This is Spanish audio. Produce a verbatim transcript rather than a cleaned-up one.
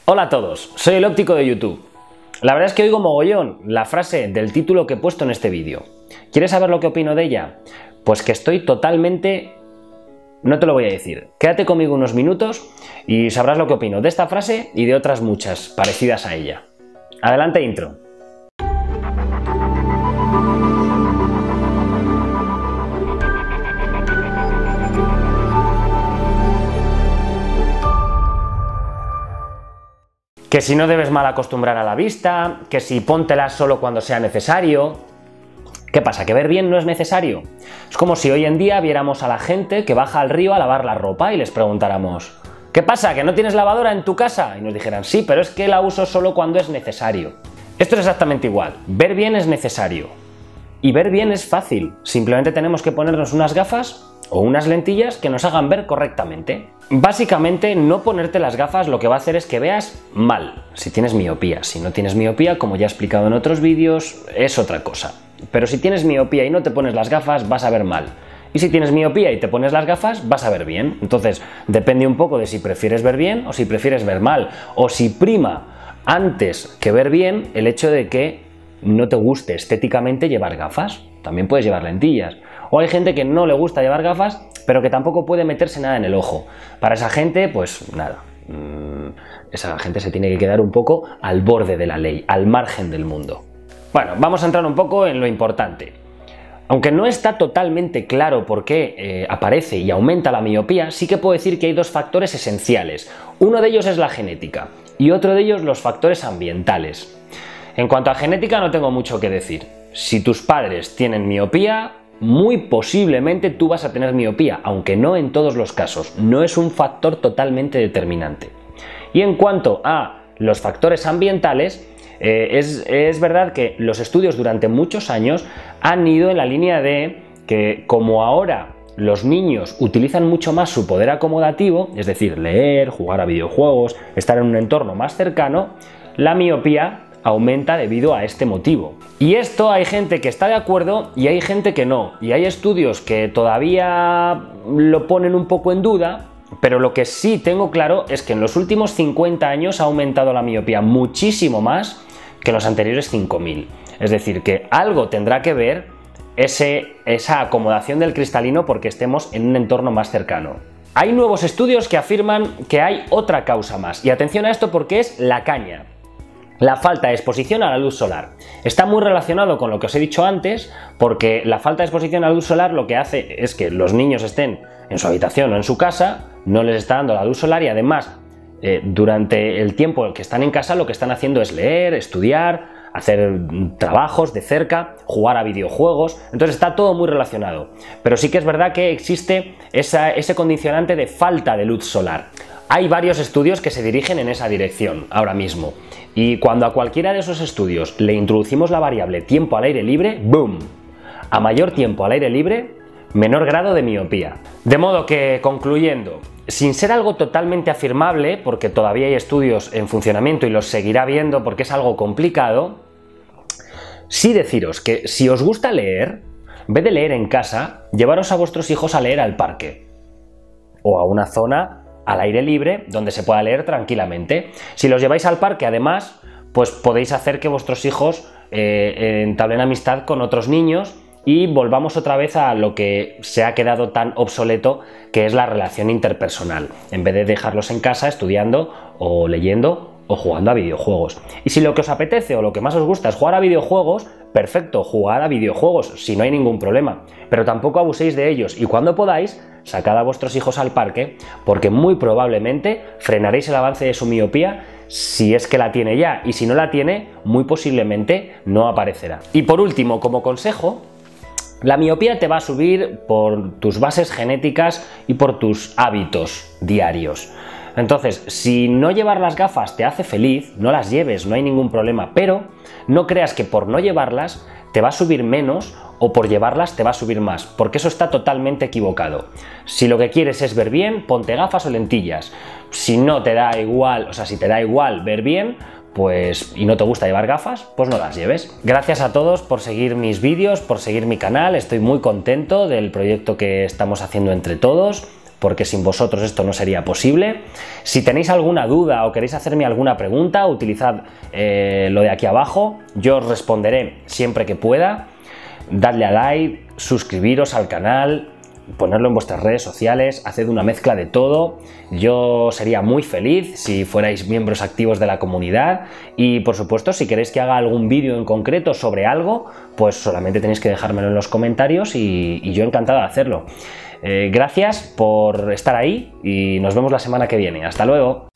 Hola a todos, soy el óptico de YouTube. La verdad es que oigo mogollón la frase del título que he puesto en este vídeo. ¿Quieres saber lo que opino de ella? Pues que estoy totalmente... No te lo voy a decir. Quédate conmigo unos minutos y sabrás lo que opino de esta frase y de otras muchas parecidas a ella. Adelante, intro. Que si no debes mal acostumbrar a la vista, que si póntelas solo cuando sea necesario. ¿Qué pasa? ¿Que ver bien no es necesario? Es como si hoy en día viéramos a la gente que baja al río a lavar la ropa y les preguntáramos ¿qué pasa? ¿Que no tienes lavadora en tu casa? Y nos dijeran sí, pero es que la uso solo cuando es necesario. Esto es exactamente igual. Ver bien es necesario. Y ver bien es fácil. Simplemente tenemos que ponernos unas gafas o unas lentillas que nos hagan ver correctamente. Básicamente, no ponerte las gafas lo que va a hacer es que veas mal, si tienes miopía. Si no tienes miopía, como ya he explicado en otros vídeos, es otra cosa. Pero si tienes miopía y no te pones las gafas, vas a ver mal. Y si tienes miopía y te pones las gafas, vas a ver bien. Entonces, depende un poco de si prefieres ver bien o si prefieres ver mal. O si prima, antes que ver bien, el hecho de que no te guste estéticamente llevar gafas. También puedes llevar lentillas. O hay gente que no le gusta llevar gafas, pero que tampoco puede meterse nada en el ojo. Para esa gente, pues nada, mmm, esa gente se tiene que quedar un poco al borde de la ley, al margen del mundo. Bueno, vamos a entrar un poco en lo importante. Aunque no está totalmente claro por qué eh, aparece y aumenta la miopía, sí que puedo decir que hay dos factores esenciales. Uno de ellos es la genética y otro de ellos los factores ambientales. En cuanto a genética no tengo mucho que decir. Si tus padres tienen miopía, muy posiblemente tú vas a tener miopía, aunque no en todos los casos. No es un factor totalmente determinante. Y en cuanto a los factores ambientales, eh, es, es verdad que los estudios durante muchos años han ido en la línea de que como ahora los niños utilizan mucho más su poder acomodativo, es decir, leer, jugar a videojuegos, estar en un entorno más cercano, la miopía aumenta debido a este motivo. Y esto hay gente que está de acuerdo y hay gente que no. Y hay estudios que todavía lo ponen un poco en duda, pero lo que sí tengo claro es que en los últimos cincuenta años ha aumentado la miopía muchísimo más que en los anteriores cinco mil. Es decir, que algo tendrá que ver ese, esa acomodación del cristalino porque estemos en un entorno más cercano. Hay nuevos estudios que afirman que hay otra causa más. Y atención a esto porque es la caña. La falta de exposición a la luz solar. Está muy relacionado con lo que os he dicho antes, porque la falta de exposición a la luz solar lo que hace es que los niños estén en su habitación o en su casa, no les está dando la luz solar y además eh, durante el tiempo que están en casa lo que están haciendo es leer, estudiar, hacer trabajos de cerca, jugar a videojuegos, entonces está todo muy relacionado. Pero sí que es verdad que existe esa, ese condicionante de falta de luz solar. Hay varios estudios que se dirigen en esa dirección ahora mismo y cuando a cualquiera de esos estudios le introducimos la variable tiempo al aire libre, ¡boom! A mayor tiempo al aire libre, menor grado de miopía. De modo que, concluyendo, sin ser algo totalmente afirmable, porque todavía hay estudios en funcionamiento y los seguirá viendo porque es algo complicado, sí deciros que si os gusta leer, en vez de leer en casa, llevaros a vuestros hijos a leer al parque o a una zona al aire libre, donde se pueda leer tranquilamente. Si los lleváis al parque, además, pues podéis hacer que vuestros hijos eh, entablen amistad con otros niños y volvamos otra vez a lo que se ha quedado tan obsoleto, que es la relación interpersonal, en vez de dejarlos en casa estudiando o leyendo o jugando a videojuegos. Y si lo que os apetece o lo que más os gusta es jugar a videojuegos, perfecto, jugad a videojuegos, si no hay ningún problema, pero tampoco abuséis de ellos y cuando podáis, sacad a vuestros hijos al parque, porque muy probablemente frenaréis el avance de su miopía si es que la tiene ya, y si no la tiene, muy posiblemente no aparecerá. Y por último, como consejo, la miopía te va a subir por tus bases genéticas y por tus hábitos diarios. Entonces, si no llevar las gafas te hace feliz, no las lleves, no hay ningún problema, pero no creas que por no llevarlas te va a subir menos o por llevarlas te va a subir más, porque eso está totalmente equivocado. Si lo que quieres es ver bien, ponte gafas o lentillas. Si no te da igual, o sea, si te da igual ver bien, pues y no te gusta llevar gafas, pues no las lleves. Gracias a todos por seguir mis vídeos, por seguir mi canal, estoy muy contento del proyecto que estamos haciendo entre todos. porque sin vosotros esto no sería posible. Si tenéis alguna duda o queréis hacerme alguna pregunta, utilizad eh, lo de aquí abajo, yo os responderé siempre que pueda. Dadle a like, suscribiros al canal, ponerlo en vuestras redes sociales, haced una mezcla de todo. Yo sería muy feliz si fuerais miembros activos de la comunidad y, por supuesto, si queréis que haga algún vídeo en concreto sobre algo, pues solamente tenéis que dejármelo en los comentarios y, y yo encantado de hacerlo. Eh, gracias por estar ahí y nos vemos la semana que viene. Hasta luego.